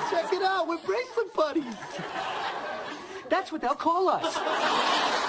Check it out, we're bracelet buddies. That's what they'll call us.